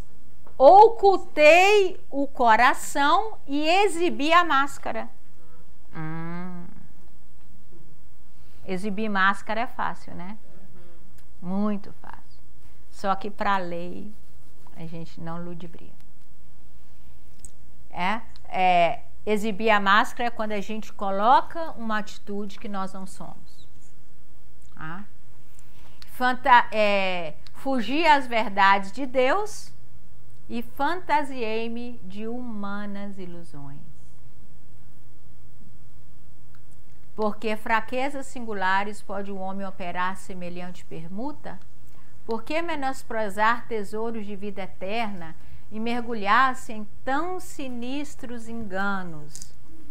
Ocultei o coração e exibi a máscara. Exibir máscara é fácil, né? Muito fácil. Só que para a lei a gente não ludibria. Exibir a máscara é quando a gente coloca uma atitude que nós não somos. Tá? Fugi às verdades de Deus e fantasiei-me de humanas ilusões. Porque fraquezas singulares pode o homem operar semelhante permuta? Por que menosprezar tesouros de vida eterna e mergulhar-se em tão sinistros enganos?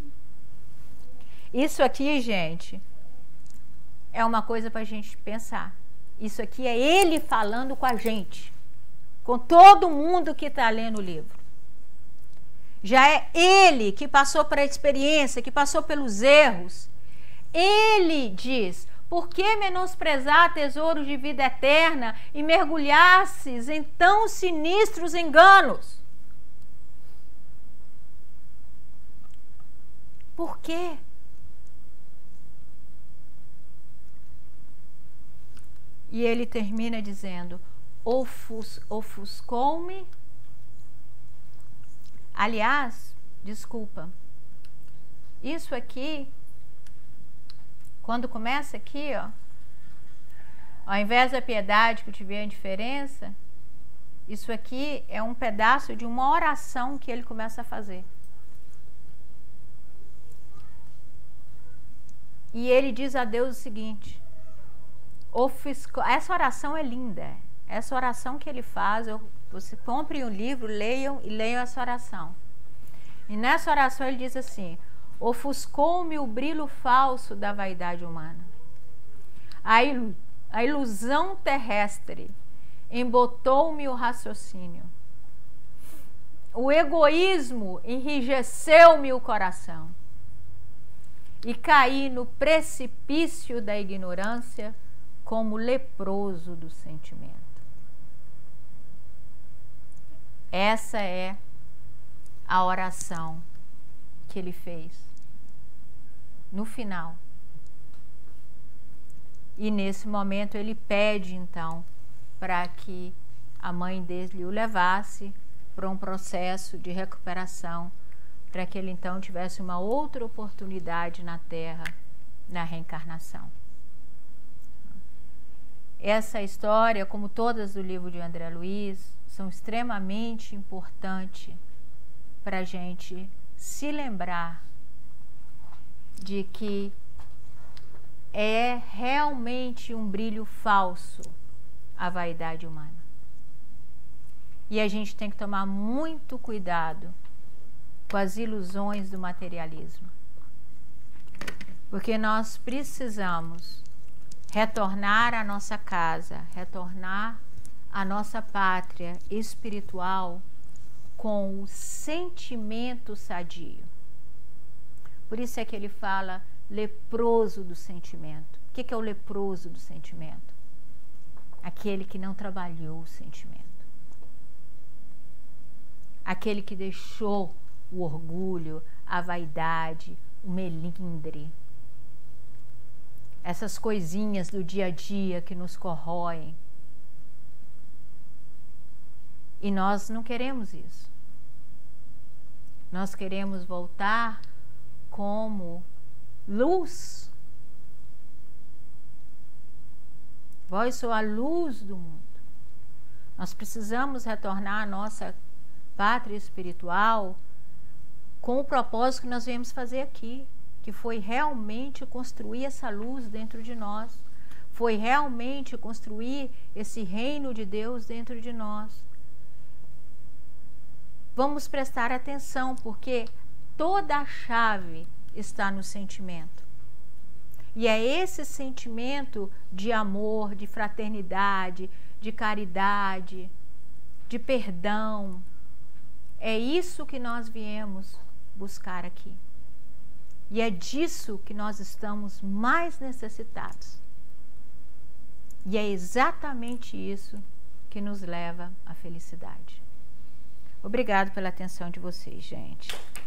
Isso aqui, gente, é uma coisa para a gente pensar. Isso aqui é ele falando com a gente, com todo mundo que está lendo o livro. Já é ele que passou por a experiência, que passou pelos erros. Ele diz: por que menosprezar tesouros de vida eterna e mergulhar-se em tão sinistros enganos? Por quê? E ele termina dizendo: ofuscou-me. Aliás, desculpa, isso aqui, quando começa aqui, ó, Ao invés da piedade, cultivei a indiferença. Isso aqui é um pedaço de uma oração que ele começa a fazer. E ele diz a Deus o seguinte: essa oração é linda. Essa oração que ele faz, você compre um livro, leiam e leiam essa oração. E nessa oração ele diz assim: ofuscou-me o brilho falso da vaidade humana. A ilusão terrestre embotou-me o raciocínio. O egoísmo enrijeceu-me o coração. E caí no precipício da ignorância como leproso do sentimento. Essa é a oração que ele fez no final. E nesse momento ele pede então para que a mãe dele o levasse para um processo de recuperação, para que ele então tivesse uma outra oportunidade na Terra, na reencarnação. Essa história, como todas do livro de André Luiz, são extremamente importantes para a gente se lembrar de que é realmente um brilho falso a vaidade humana. E a gente tem que tomar muito cuidado com as ilusões do materialismo. Porque nós precisamos retornar à nossa casa, retornar à nossa pátria espiritual com o sentimento sadio. Por isso é que ele fala leproso do sentimento. O que é o leproso do sentimento? Aquele que não trabalhou o sentimento. Aquele que deixou o orgulho, a vaidade, o melindre. Essas coisinhas do dia a dia que nos corroem. E nós não queremos isso. Nós queremos voltar como luz. Vós sois a luz do mundo. Nós precisamos retornar à nossa pátria espiritual com o propósito que nós viemos fazer aqui, que foi realmente construir essa luz dentro de nós, foi realmente construir esse reino de Deus dentro de nós. Vamos prestar atenção, porque toda a chave está no sentimento. E é esse sentimento de amor, de fraternidade, de caridade, de perdão. É isso que nós viemos buscar aqui. E é disso que nós estamos mais necessitados. E é exatamente isso que nos leva à felicidade. Obrigado pela atenção de vocês, gente.